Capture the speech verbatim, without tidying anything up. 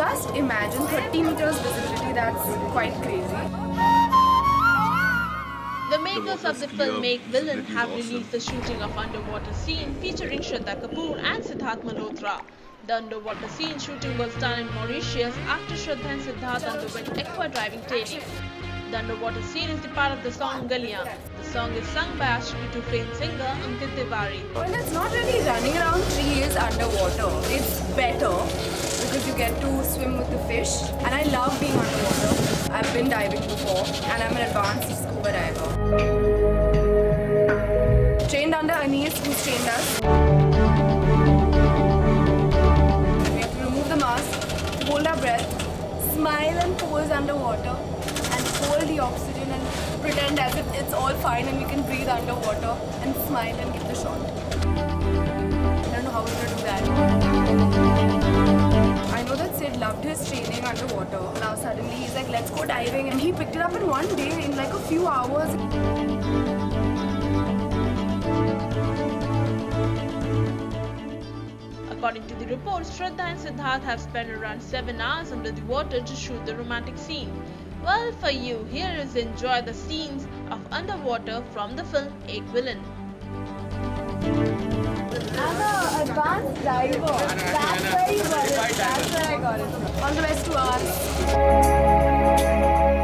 Just imagine thirty meters visibility, that's quite crazy. The makers of the film Make Villain have released the shooting of underwater scene featuring Sharddha Kapoor and Siddharth Malhotra. The underwater scene shooting was done in Mauritius after Sharddha and Siddharth underwent aqua diving training. The underwater scene is the part of the song Galiyan. The song is sung by Ashiki to famed singer Ankit Tiwari. Well, it's not really running around trees underwater. It's better because you get to swim with the fish. And I love being underwater. I've been diving before and I'm an advanced scuba diver. Trained under Anis, who's trained us. We have to remove the mask, hold our breath, smile and pose underwater, and hold the oxygen and pretend as if it's all fine and we can breathe underwater and smile and give the shot. I don't know how we're going to do that. I know that Sid loved his training underwater. Now suddenly he's like, let's go diving, and he picked it up in one day in like a few hours. According to the reports, Sharddha and Siddharth have spent around seven hours under the water to shoot the romantic scene. Well, for you, here is enjoy the scenes of underwater from the film Ek Villain. I'm an advanced diver. That's where you got it. That's where I got it. All the best to us.